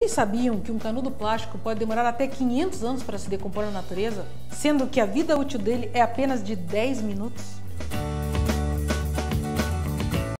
Vocês sabiam que um canudo plástico pode demorar até 500 anos para se decompor na natureza, sendo que a vida útil dele é apenas de 10 minutos?